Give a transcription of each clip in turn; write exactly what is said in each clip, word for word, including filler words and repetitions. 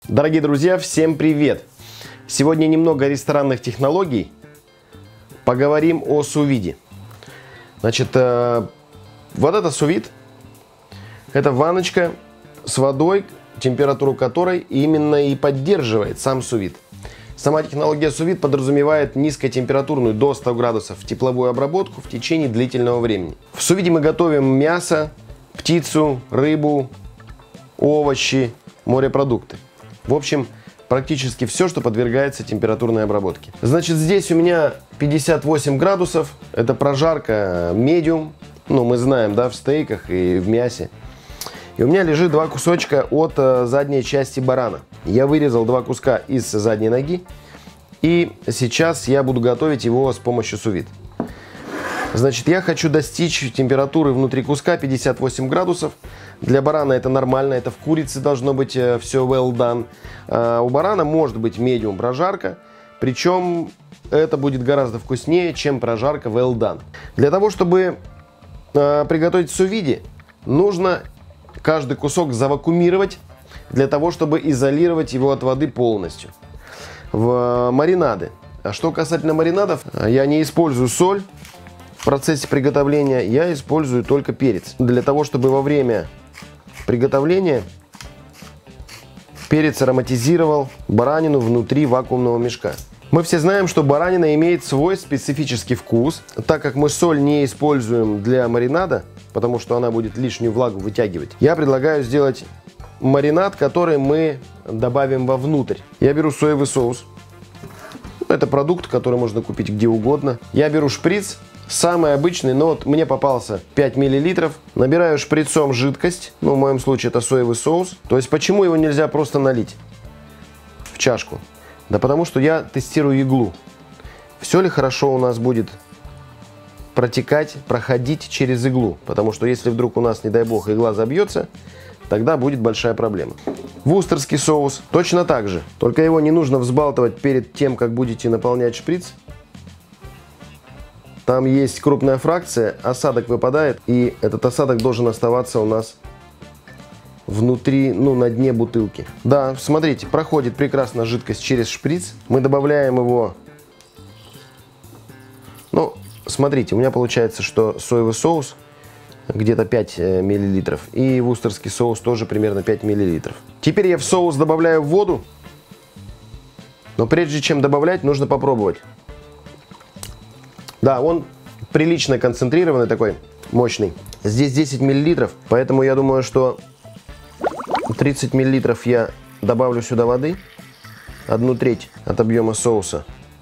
Дорогие друзья, всем привет! Сегодня немного ресторанных технологий. Поговорим о су-виде. Значит, э, вот это су-вид. Это ванночка с водой, температуру которой именно и поддерживает сам су-вид. Сама технология су-вид подразумевает низкотемпературную до ста градусов тепловую обработку в течение длительного времени. В су-виде мы готовим мясо, птицу, рыбу, овощи, морепродукты. В общем, практически все, что подвергается температурной обработке. Значит, здесь у меня пятьдесят восемь градусов. Это прожарка медиум. Ну, мы знаем, да, в стейках и в мясе. И у меня лежит два кусочка от э, задней части барана. Я вырезал два куска из задней ноги. И сейчас я буду готовить его с помощью су-вид. Значит, я хочу достичь температуры внутри куска пятьдесят восемь градусов. Для барана это нормально, это в курице должно быть все well done. А у барана может быть медиум прожарка, причем это будет гораздо вкуснее, чем прожарка well done. Для того, чтобы э, приготовить в су-виде, нужно каждый кусок завакуумировать, для того, чтобы изолировать его от воды полностью. В маринады. А что касательно маринадов, я не использую соль. В процессе приготовления я использую только перец. Для того, чтобы во время приготовления перец ароматизировал баранину внутри вакуумного мешка. Мы все знаем, что баранина имеет свой специфический вкус. Так как мы соль не используем для маринада, потому что она будет лишнюю влагу вытягивать, я предлагаю сделать маринад, который мы добавим вовнутрь. Я беру соевый соус. Это продукт, который можно купить где угодно. Я беру шприц. Самый обычный, но вот мне попался пять миллилитров. Набираю шприцом жидкость. Ну, в моем случае это соевый соус. То есть, почему его нельзя просто налить в чашку? Да потому что я тестирую иглу. Все ли хорошо у нас будет протекать, проходить через иглу? Потому что если вдруг у нас, не дай бог, игла забьется, тогда будет большая проблема. Вустерский соус точно так же. Только его не нужно взбалтывать перед тем, как будете наполнять шприц. Там есть крупная фракция, осадок выпадает, и этот осадок должен оставаться у нас внутри, ну, на дне бутылки. Да, смотрите, проходит прекрасно жидкость через шприц. Мы добавляем его. Ну, смотрите, у меня получается, что соевый соус где-то пять миллилитров, и вустерский соус тоже примерно пять миллилитров. Теперь я в соус добавляю воду, но прежде чем добавлять, нужно попробовать. Да, он прилично концентрированный такой, мощный. Здесь десять миллилитров, поэтому я думаю, что тридцать миллилитров я добавлю сюда воды. Одну треть от объема соуса.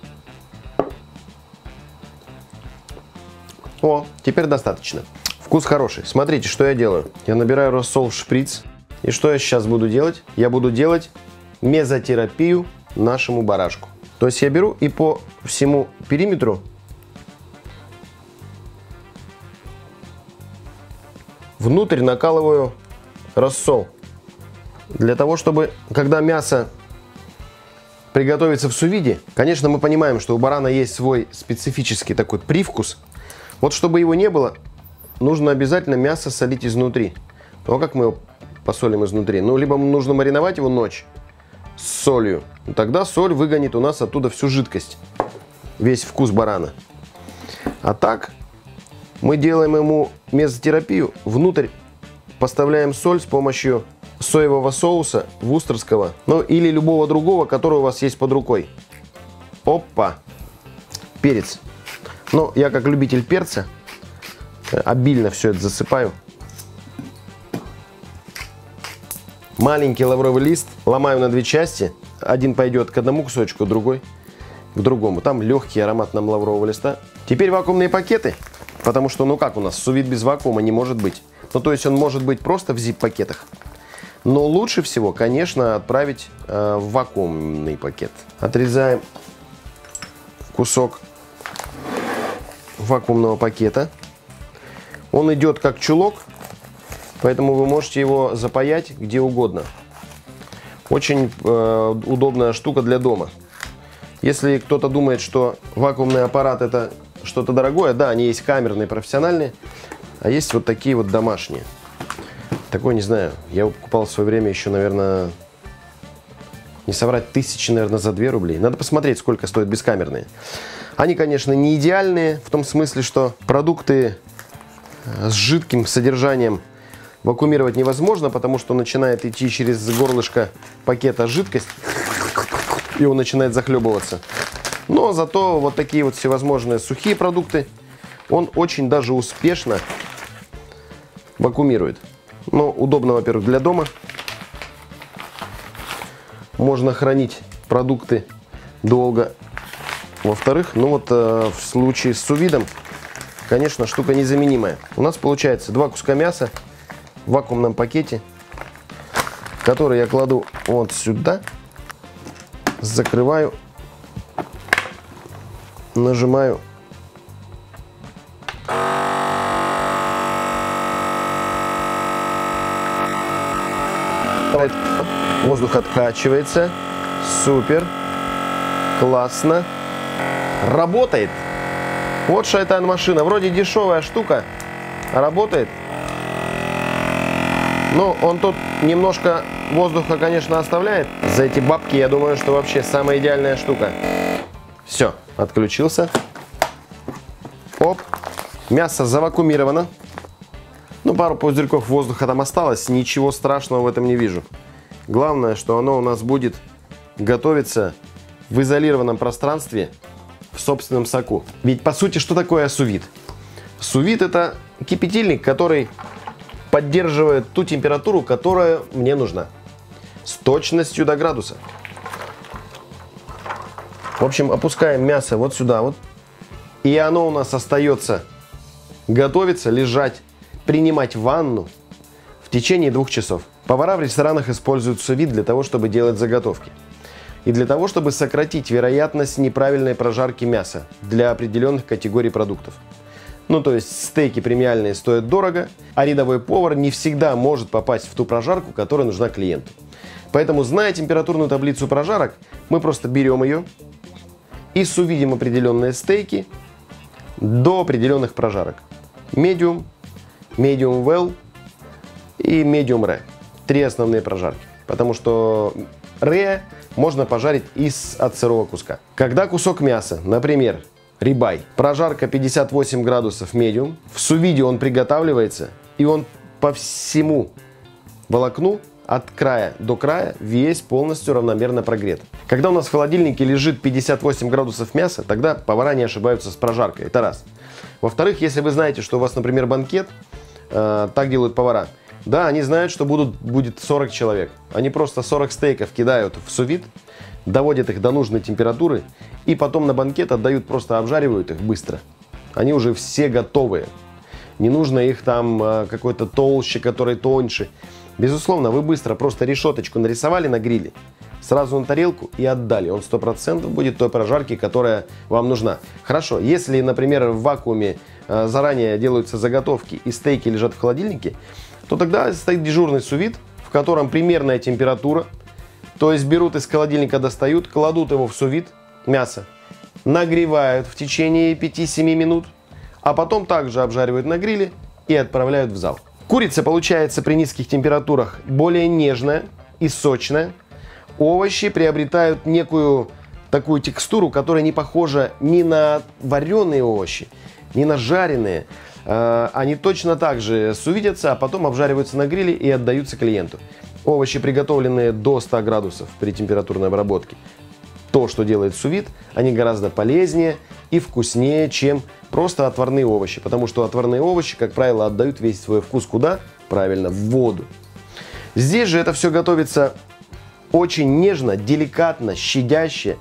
О, теперь достаточно. Вкус хороший. Смотрите, что я делаю. Я набираю рассол в шприц. И что я сейчас буду делать? Я буду делать мезотерапию нашему барашку. То есть я беру и по всему периметру внутрь накалываю рассол. Для того, чтобы, когда мясо приготовится в су-виде, конечно, мы понимаем, что у барана есть свой специфический такой привкус. Вот чтобы его не было, нужно обязательно мясо солить изнутри. Ну, а как мы его посолим изнутри? Ну, либо нужно мариновать его ночь с солью. Тогда соль выгонит у нас оттуда всю жидкость, весь вкус барана. А так мы делаем ему мезотерапию, внутрь поставляем соль с помощью соевого соуса, вустерского, ну или любого другого, который у вас есть под рукой. Опа! Перец. Ну, я как любитель перца обильно все это засыпаю. Маленький лавровый лист ломаю на две части. Один пойдет к одному кусочку, другой к другому. Там легкий аромат нам лаврового листа. Теперь вакуумные пакеты. Потому что, ну как у нас, су-вид без вакуума не может быть. Ну, то есть он может быть просто в зип-пакетах. Но лучше всего, конечно, отправить э, в вакуумный пакет. Отрезаем кусок вакуумного пакета. Он идет как чулок, поэтому вы можете его запаять где угодно. Очень э, удобная штука для дома. Если кто-то думает, что вакуумный аппарат это что-то дорогое, да, они есть камерные, профессиональные, а есть вот такие вот домашние. Такой, не знаю, я его покупал в свое время еще, наверное, не соврать, тысячи, наверное, за две рублей. Надо посмотреть, сколько стоят бескамерные. Они, конечно, не идеальные, в том смысле, что продукты с жидким содержанием вакуумировать невозможно, потому что начинает идти через горлышко пакета жидкость, и он начинает захлебываться. Но зато вот такие вот всевозможные сухие продукты он очень даже успешно вакуумирует. Но удобно, во-первых, для дома. Можно хранить продукты долго. Во-вторых, ну вот э, в случае с сувидом, конечно, штука незаменимая. У нас получается два куска мяса в вакуумном пакете, который я кладу вот сюда, закрываю, нажимаю. Воздух откачивается. Супер. Классно. Работает. Вот шайтан машина. Вроде дешевая штука. Работает. Ну, он тут немножко воздуха, конечно, оставляет. За эти бабки, я думаю, что вообще самая идеальная штука. Все, отключился. Оп. Мясо завакуумировано. Ну, пару пузырьков воздуха там осталось. Ничего страшного в этом не вижу. Главное, что оно у нас будет готовиться в изолированном пространстве, в собственном соку. Ведь, по сути, что такое сous-вид? Сous-вид — это кипятильник, который поддерживает ту температуру, которая мне нужна. С точностью до градуса. В общем, опускаем мясо вот сюда вот. И оно у нас остается готовиться, лежать, принимать ванну в течение двух часов. Повара в ресторанах используют сous-вид для того, чтобы делать заготовки. И для того, чтобы сократить вероятность неправильной прожарки мяса для определенных категорий продуктов. Ну, то есть стейки премиальные стоят дорого, а рядовой повар не всегда может попасть в ту прожарку, которая нужна клиенту. Поэтому, зная температурную таблицу прожарок, мы просто берем ее и сувидим определенные стейки до определенных прожарок. Medium, medium well и medium rare. Три основные прожарки. Потому что rare можно пожарить из от сырого куска. Когда кусок мяса, например, рибай, прожарка пятьдесят восемь градусов medium, в сувиде он приготавливается, и он по всему волокну от края до края весь полностью равномерно прогрет. Когда у нас в холодильнике лежит пятьдесят восемь градусов мяса, тогда повара не ошибаются с прожаркой. Это раз. Во-вторых, если вы знаете, что у вас, например, банкет, э, так делают повара. Да, они знают, что будут, будет сорок человек. Они просто сорок стейков кидают в сous-вид, доводят их до нужной температуры и потом на банкет отдают, просто обжаривают их быстро. Они уже все готовые. Не нужно их там э, какой-то толще, который тоньше. Безусловно, вы быстро просто решеточку нарисовали на гриле, сразу на тарелку и отдали. Он сто процентов будет той прожарки, которая вам нужна. Хорошо, если, например, в вакууме э, заранее делаются заготовки и стейки лежат в холодильнике, то тогда стоит дежурный сous-вид, в котором примерная температура. То есть берут из холодильника, достают, кладут его в сous-вид, мясо, нагревают в течение пяти-семи минут, а потом также обжаривают на гриле и отправляют в зал. Курица получается при низких температурах более нежная и сочная. Овощи приобретают некую такую текстуру, которая не похожа ни на вареные овощи, ни на жареные. Они точно так же сувидятся, а потом обжариваются на гриле и отдаются клиенту. Овощи, приготовленные до ста градусов при температурной обработке, то, что делает сous-вид, они гораздо полезнее и вкуснее, чем просто отварные овощи. Потому что отварные овощи, как правило, отдают весь свой вкус куда? Правильно, в воду. Здесь же это все готовится очень нежно, деликатно, щадяще.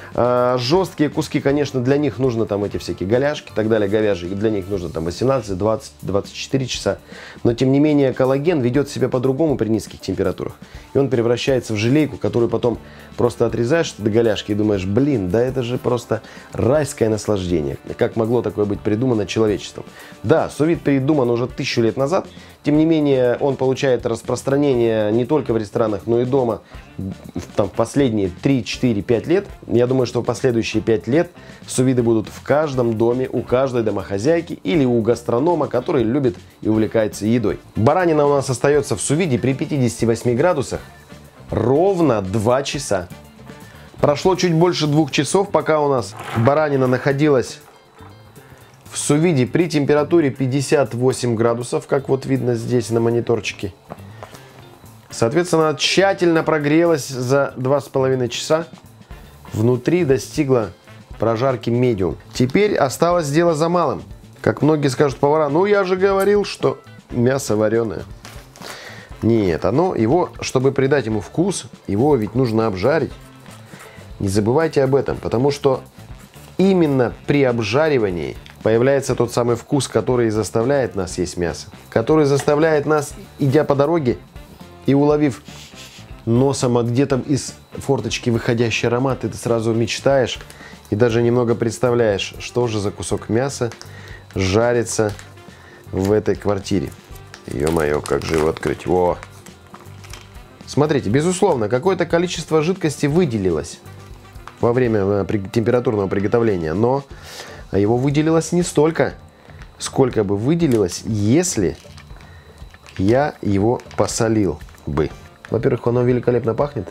Жесткие куски, конечно, для них нужно там эти всякие голяшки и так далее, говяжьи. Для них нужно там восемнадцать, двадцать, двадцать четыре часа. Но, тем не менее, коллаген ведет себя по-другому при низких температурах. И он превращается в желейку, которую потом просто отрезаешь до голяшки и думаешь, блин, да это же просто райское наслаждение. Как могло такое быть придумано человечеством? Да, сous-вид придуман уже тысячу лет назад. Тем не менее, он получает распространение не только в ресторанах, но и дома там, в последние три, четыре, пять лет. Я думаю, что в последующие пять лет сous-виды будут в каждом доме, у каждой домохозяйки или у гастронома, который любит и увлекается едой. Баранина у нас остается в сous-виде при пятидесяти восьми градусах ровно два часа. Прошло чуть больше двух часов, пока у нас баранина находилась в сувиде при температуре пятьдесят восемь градусов, как вот видно здесь на мониторчике. Соответственно, она тщательно прогрелась за два с половиной часа. Внутри достигла прожарки медиум. Теперь осталось дело за малым. Как многие скажут повара, ну я же говорил, что мясо вареное. Нет, оно, его, чтобы придать ему вкус, его ведь нужно обжарить. Не забывайте об этом, потому что именно при обжаривании появляется тот самый вкус, который заставляет нас есть мясо. Который заставляет нас, идя по дороге и уловив носом, а где-то из форточки выходящий аромат, ты сразу мечтаешь и даже немного представляешь, что же за кусок мяса жарится в этой квартире. Ё-моё, как же его открыть? Во! Смотрите, безусловно, какое-то количество жидкости выделилось во время температурного приготовления, но его выделилось не столько, сколько бы выделилось, если я его посолил бы. Во-первых, оно великолепно пахнет.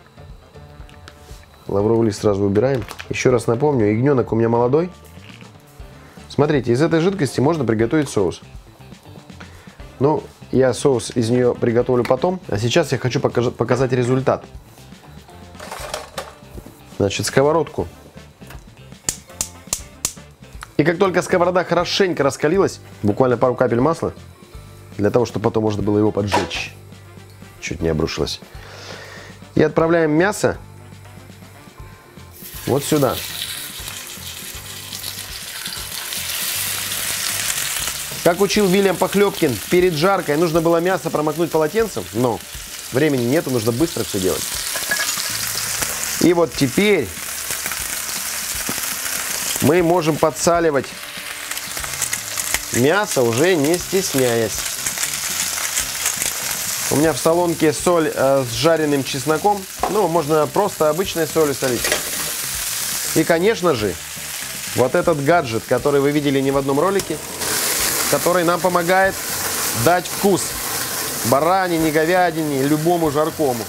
Лавровый лист сразу убираем. Еще раз напомню, ягненок у меня молодой. Смотрите, из этой жидкости можно приготовить соус. Ну, я соус из нее приготовлю потом. А сейчас я хочу показать результат. Значит, сковородку. И как только сковорода хорошенько раскалилась, буквально пару капель масла, для того, чтобы потом можно было его поджечь. Чуть не обрушилось. И отправляем мясо вот сюда. Как учил Вильям Похлебкин, перед жаркой нужно было мясо промокнуть полотенцем, но времени нету, нужно быстро все делать. И вот теперь мы можем подсаливать мясо, уже не стесняясь. У меня в солонке соль э, с жареным чесноком. Ну, можно просто обычной солью солить. И, конечно же, вот этот гаджет, который вы видели не в одном ролике, который нам помогает дать вкус баранине, говядине, любому жаркому.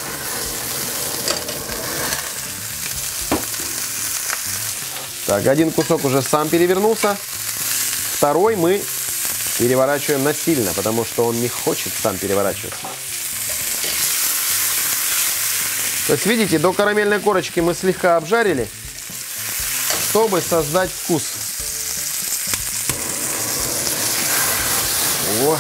Так, один кусок уже сам перевернулся. Второй мы переворачиваем насильно, потому что он не хочет сам переворачиваться. То есть, видите, до карамельной корочки мы слегка обжарили, чтобы создать вкус. О.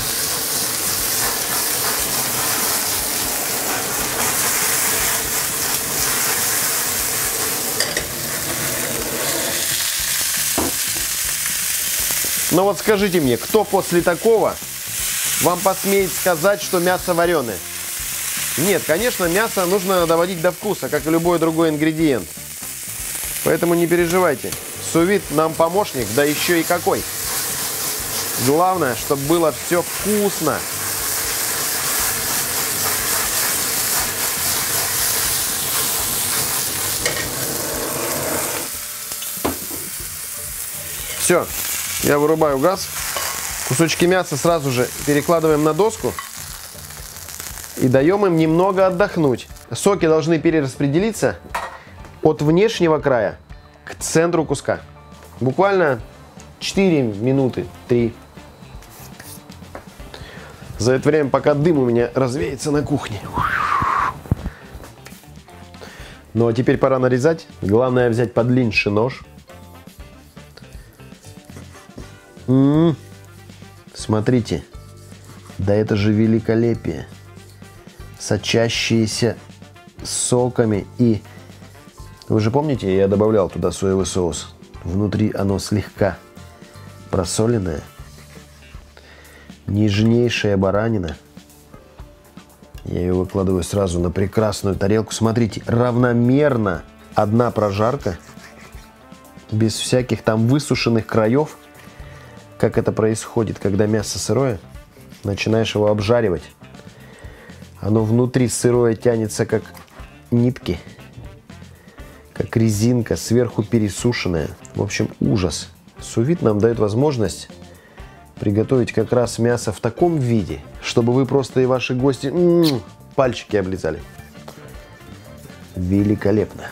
Но вот скажите мне, кто после такого вам посмеет сказать, что мясо вареное? Нет, конечно, мясо нужно доводить до вкуса, как и любой другой ингредиент. Поэтому не переживайте. Су-вид нам помощник, да еще и какой. Главное, чтобы было все вкусно. Все, я вырубаю газ. Кусочки мяса сразу же перекладываем на доску и даем им немного отдохнуть. Соки должны перераспределиться от внешнего края к центру куска. Буквально четыре минуты, три. За это время, пока дым у меня развеется на кухне. Ну а теперь пора нарезать. Главное взять подлиннейший нож. М-м-м. Смотрите. Да это же великолепие. Сочащиеся соками. И вы же помните, я добавлял туда соевый соус. Внутри оно слегка просоленное. Нежнейшая баранина. Я ее выкладываю сразу на прекрасную тарелку. Смотрите, равномерно одна прожарка. Без всяких там высушенных краев. Как это происходит, когда мясо сырое. Начинаешь его обжаривать. Оно внутри сырое тянется, как нитки. Как резинка, сверху пересушенная. В общем, ужас. Су-вид нам дает возможность приготовить как раз мясо в таком виде, чтобы вы просто и ваши гости м-м, пальчики облизали. великолепно.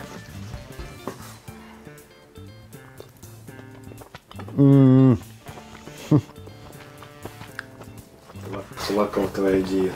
М-м-м. Плакала твоя диета.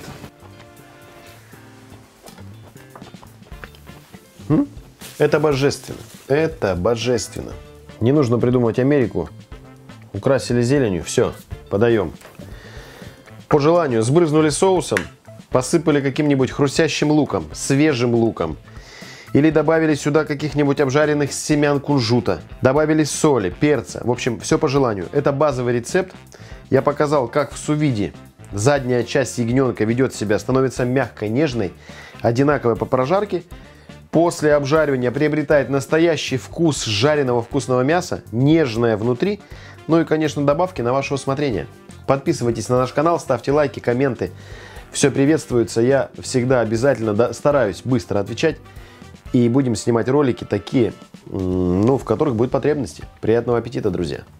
М? Это божественно. Это божественно. Не нужно придумывать Америку. Украсили зеленью. Все, подаем. По желанию сбрызнули соусом, посыпали каким-нибудь хрустящим луком, свежим луком. Или добавили сюда каких-нибудь обжаренных семян кунжута. Добавили соли, перца. В общем, все по желанию. Это базовый рецепт. Я показал, как в сувиде задняя часть ягненка ведет себя, становится мягкой, нежной, одинаковой по прожарке. После обжаривания приобретает настоящий вкус жареного вкусного мяса, нежное внутри. Ну и, конечно, добавки на ваше усмотрение. Подписывайтесь на наш канал, ставьте лайки, комменты. Все приветствуется. Я всегда обязательно стараюсь быстро отвечать. И будем снимать ролики такие, ну, в которых будет потребности. Приятного аппетита, друзья!